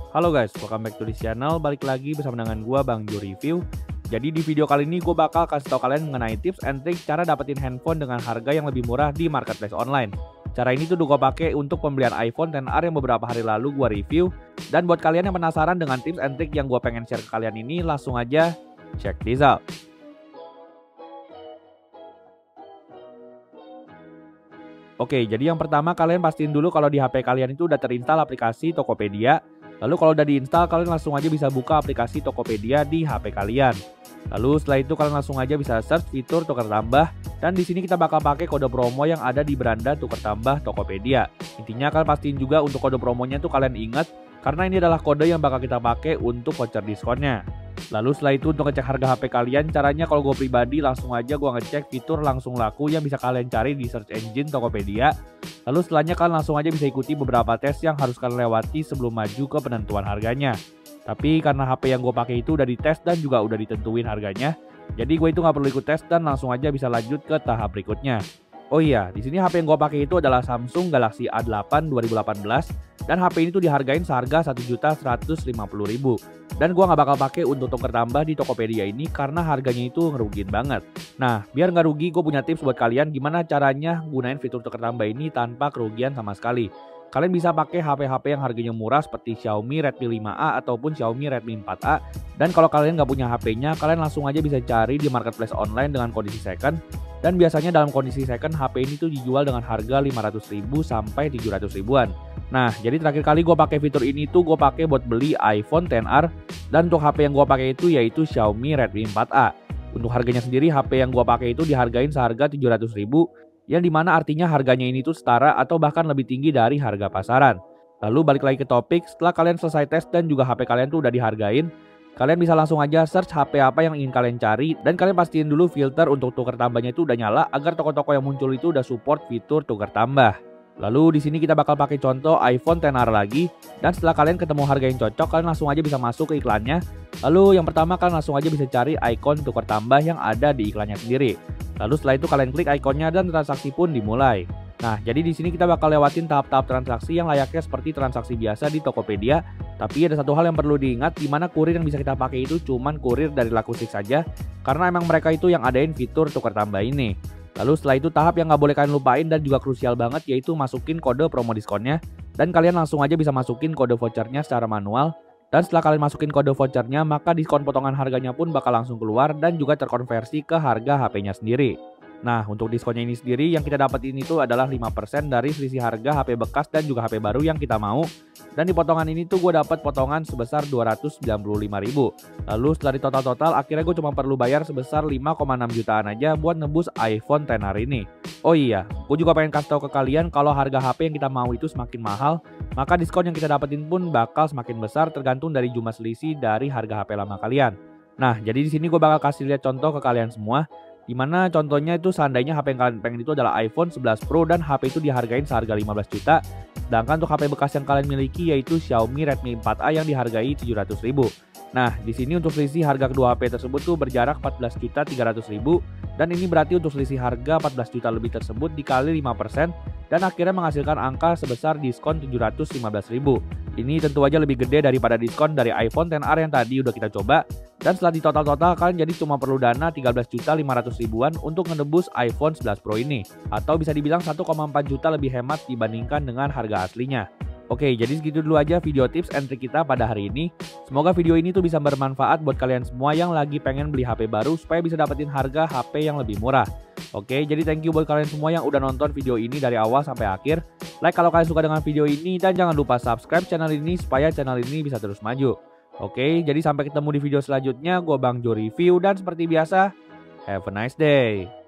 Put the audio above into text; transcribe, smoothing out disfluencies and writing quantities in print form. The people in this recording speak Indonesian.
Halo guys, welcome back to this channel. Balik lagi bersama dengan gua Bang Jo Review. Jadi di video kali ini gue bakal kasih tau kalian mengenai tips and trick cara dapetin handphone dengan harga yang lebih murah di marketplace online. Cara ini tuh gue pakai untuk pembelian iPhone XR yang beberapa hari lalu gue review. Dan buat kalian yang penasaran dengan tips and trick yang gue pengen share ke kalian ini, langsung aja check this out. Oke, jadi yang pertama kalian pastiin dulu kalau di HP kalian itu udah terinstall aplikasi Tokopedia. Lalu kalau udah diinstal, kalian langsung aja bisa buka aplikasi Tokopedia di HP kalian. Lalu setelah itu kalian langsung aja bisa search fitur tukar tambah. Dan di sini kita bakal pakai kode promo yang ada di beranda tukar tambah Tokopedia. Intinya kalian pastiin juga untuk kode promonya tuh kalian ingat, karena ini adalah kode yang bakal kita pakai untuk voucher diskonnya. Lalu setelah itu untuk ngecek harga HP kalian, caranya kalau gue pribadi langsung aja gue ngecek fitur langsung laku yang bisa kalian cari di search engine Tokopedia. Lalu setelahnya kalian langsung aja bisa ikuti beberapa tes yang harus kalian lewati sebelum maju ke penentuan harganya. Tapi karena HP yang gue pakai itu udah dites dan juga udah ditentuin harganya, jadi gue itu nggak perlu ikut tes dan langsung aja bisa lanjut ke tahap berikutnya. Oh iya, di sini HP yang gue pakai itu adalah Samsung Galaxy A8 2018 dan HP ini tuh dihargain seharga Rp1.150.000. Dan gue nggak bakal pakai untuk tuker tambah di Tokopedia ini karena harganya itu ngerugiin banget. Nah, biar nggak rugi, gue punya tips buat kalian gimana caranya gunain fitur tuker tambah ini tanpa kerugian sama sekali. Kalian bisa pakai HP-HP yang harganya murah seperti Xiaomi Redmi 5A ataupun Xiaomi Redmi 4A. Dan kalau kalian nggak punya HP-nya, kalian langsung aja bisa cari di marketplace online dengan kondisi second. Dan biasanya dalam kondisi second, HP ini tuh dijual dengan harga 500.000 sampai 700.000-an. Nah, jadi terakhir kali gue pakai fitur ini tuh gue pakai buat beli iPhone XR. Dan untuk HP yang gue pakai itu yaitu Xiaomi Redmi 4A. Untuk harganya sendiri, HP yang gue pakai itu dihargain seharga 700.000, yang dimana artinya harganya ini tuh setara atau bahkan lebih tinggi dari harga pasaran. Lalu balik lagi ke topik, setelah kalian selesai tes dan juga HP kalian tuh udah dihargain, kalian bisa langsung aja search HP apa yang ingin kalian cari dan kalian pastiin dulu filter untuk tukar tambahnya itu udah nyala agar toko-toko yang muncul itu udah support fitur tukar tambah. Lalu di sini kita bakal pakai contoh iPhone XR lagi, dan setelah kalian ketemu harga yang cocok, kalian langsung aja bisa masuk ke iklannya. Lalu yang pertama kalian langsung aja bisa cari ikon tukar tambah yang ada di iklannya sendiri. Lalu setelah itu kalian klik ikonnya dan transaksi pun dimulai. Nah, jadi di sini kita bakal lewatin tahap-tahap transaksi yang layaknya seperti transaksi biasa di Tokopedia. Tapi ada satu hal yang perlu diingat, di mana kurir yang bisa kita pakai itu cuman kurir dari Lakustik saja, karena emang mereka itu yang adain fitur tukar tambah ini. Lalu setelah itu tahap yang nggak boleh kalian lupain dan juga krusial banget yaitu masukin kode promo diskonnya. Dan kalian langsung aja bisa masukin kode vouchernya secara manual. Dan setelah kalian masukin kode vouchernya, maka diskon potongan harganya pun bakal langsung keluar dan juga terkonversi ke harga HP-nya sendiri. Nah, untuk diskonnya ini sendiri yang kita dapetin itu adalah 5% dari selisih harga HP bekas dan juga HP baru yang kita mau. Dan di potongan ini tuh gue dapat potongan sebesar 295.000. Lalu setelah di total akhirnya gue cuma perlu bayar sebesar 5,6 jutaan aja buat nebus iPhone XR ini. Oh iya, gue juga pengen kasih tahu ke kalian kalau harga HP yang kita mau itu semakin mahal, maka diskon yang kita dapetin pun bakal semakin besar tergantung dari jumlah selisih dari harga HP lama kalian. Nah, jadi di sini gue bakal kasih lihat contoh ke kalian semua. Dimana contohnya itu seandainya HP yang kalian pengen itu adalah iPhone 11 Pro dan HP itu dihargain seharga 15 juta. Sedangkan untuk HP bekas yang kalian miliki yaitu Xiaomi Redmi 4A yang dihargai 700.000. Nah, di sini untuk selisih harga kedua HP tersebut tuh berjarak 14.300.000 dan ini berarti untuk selisih harga 14 juta lebih tersebut dikali 5% dan akhirnya menghasilkan angka sebesar diskon 715.000. Ini tentu aja lebih gede daripada diskon dari iPhone XR yang tadi udah kita coba. Dan setelah di total kalian jadi cuma perlu dana 13.500.000-an untuk menebus iPhone 11 Pro ini. Atau bisa dibilang 1,4 juta lebih hemat dibandingkan dengan harga aslinya. Oke, jadi segitu dulu aja video tips and trick kita pada hari ini. Semoga video ini tuh bisa bermanfaat buat kalian semua yang lagi pengen beli HP baru supaya bisa dapetin harga HP yang lebih murah. Oke, jadi thank you buat kalian semua yang udah nonton video ini dari awal sampai akhir. Like kalau kalian suka dengan video ini dan jangan lupa subscribe channel ini supaya channel ini bisa terus maju. Oke, jadi sampai ketemu di video selanjutnya. Gue Bang Jo Review dan seperti biasa, have a nice day.